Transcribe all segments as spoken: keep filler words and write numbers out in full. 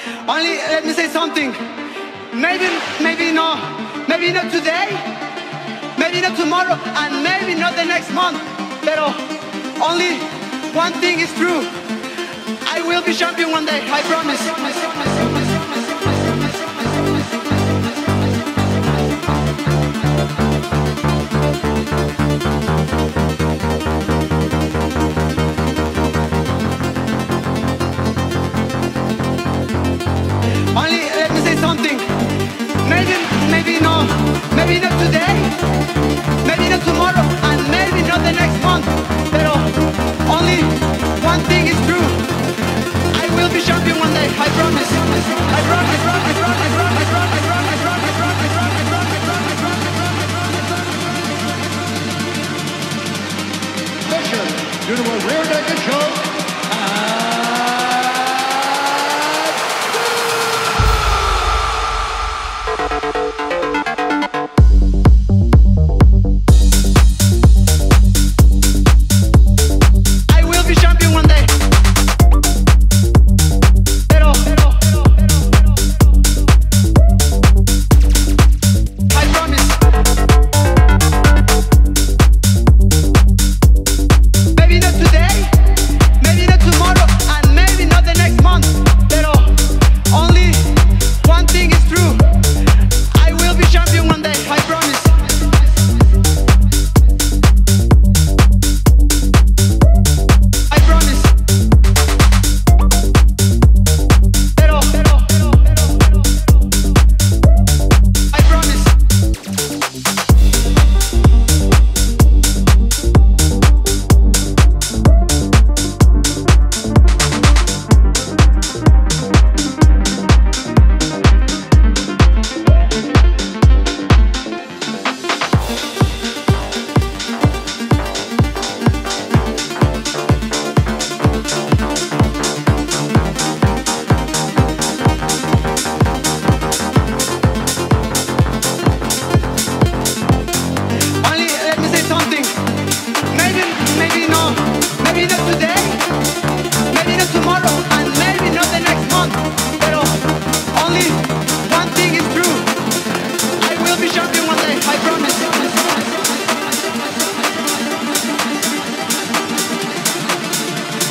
Only let me say something. Maybe, maybe no, maybe not today, maybe not tomorrow, and maybe not the next month. Pero only one thing is true. I will be champion one day. I promise. Only let me say something. Maybe, maybe no, maybe not today, maybe not tomorrow, and maybe not the next month. Pero only one thing is true. I will be champion one day. I promise. I promise. I promise. I promise. I promise. I promise. I promise. I promise. I promise. Mission due to a rear naked choke.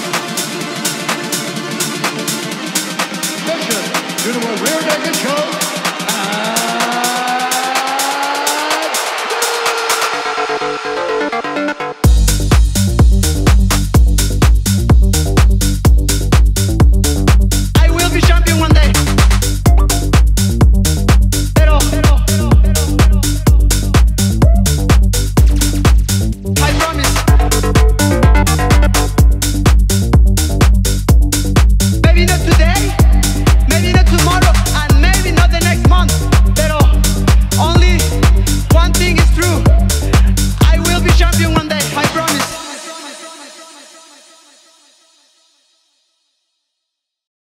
Due to a rear naked choke.